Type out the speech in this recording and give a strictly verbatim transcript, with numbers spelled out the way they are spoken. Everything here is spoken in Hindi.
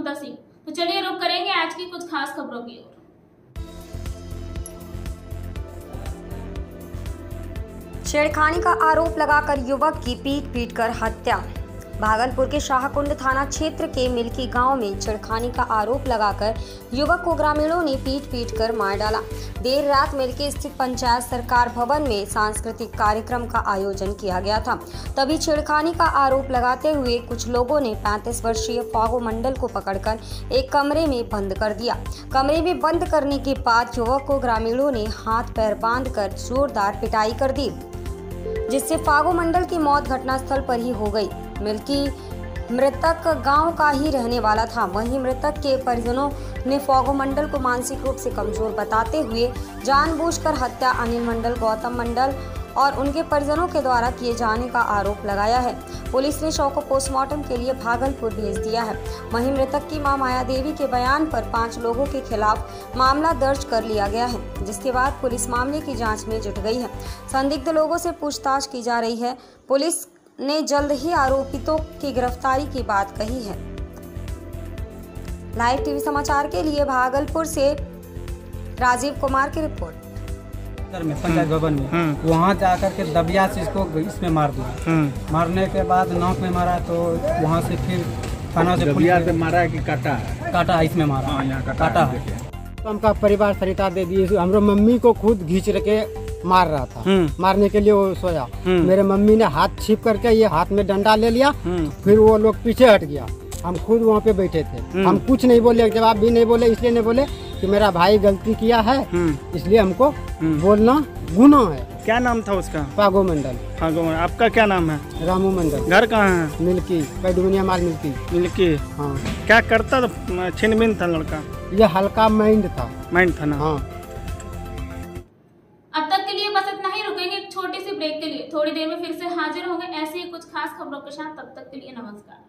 ममता सिंह। तो चलिए रुक करेंगे आज की कुछ खास खबरों की ओर। छेड़खानी का आरोप लगाकर युवक की पीट पीट कर हत्या। भागलपुर के शाहकुंड थाना क्षेत्र के मिल्की गांव में छेड़खानी का आरोप लगाकर युवक को ग्रामीणों ने पीट पीट कर मार डाला। देर रात मिल्की स्थित पंचायत सरकार भवन में सांस्कृतिक कार्यक्रम का आयोजन किया गया था। तभी छेड़खानी का आरोप लगाते हुए कुछ लोगों ने पैंतीस वर्षीय फागो मंडल को पकड़कर एक कमरे में बंद कर दिया। कमरे में बंद करने के बाद युवक को ग्रामीणों ने हाथ पैर बांधकर जोरदार पिटाई कर दी, जिससे फागो मंडल की मौत घटनास्थल पर ही हो गई। मिल्की मृतक गांव का ही रहने वाला था। वहीं मृतक के परिजनों ने फागो मंडल को मानसिक रूप से कमजोर बताते हुए जानबूझकर हत्या अनिल मंडल, गौतम मंडल और उनके परिजनों के द्वारा किए जाने का आरोप लगाया है। पुलिस ने शव को पोस्टमार्टम के लिए भागलपुर भेज दिया है। वहीं मृतक की मां माया देवी के बयान पर पांच लोगों के खिलाफ मामला दर्ज कर लिया गया है, जिसके बाद पुलिस मामले की जांच में जुट गई है। संदिग्ध लोगों से पूछताछ की जा रही है। पुलिस ने जल्द ही आरोपितों की गिरफ्तारी की बात कही है। लाइव टीवी समाचार के लिए भागलपुर से राजीव कुमार की रिपोर्ट। में पंचायत भवन में वहाँ जाकर के दबिया से इसको इसमें मार दिया। मारने के बाद नाक में मारा, तो वहाँ से फिर थाना से दबिया से मारा कि काटा काटा इसमें मारा। हाँ, यहाँ काटा, काटा है। तो हमका परिवार सरिता दे दिए। हमारे मम्मी को खुद घींच के मार रहा था। मारने के लिए वो सोया। मेरे मम्मी ने हाथ छिप करके ये हाथ में डंडा ले लिया, फिर वो लोग पीछे हट गया। हम खुद वहाँ पे बैठे थे। हम कुछ नहीं बोले, जवाब भी नहीं बोले। इसलिए नहीं बोले कि मेरा भाई गलती किया है, इसलिए हमको बोलना गुनाह है। क्या नाम था उसका? फागो मंडल। फागो मंडल। आपका क्या नाम है? रामू मंडल। घर कहाँ है? मिल्की, पैडुमनिया माल मिल्की। मिल्की। हाँ। क्या करता था? छिनबिन था लड़का? ये हल्का माइंड था। माइंड था ना? हाँ। अब तक के लिए बस इतना ही। रुकेंगे एक छोटी सी ब्रेक के लिए। थोड़ी देर में फिर से हाजिर होंगे ऐसे ही कुछ खास खबरों के साथ। तब तक के लिए नमस्कार।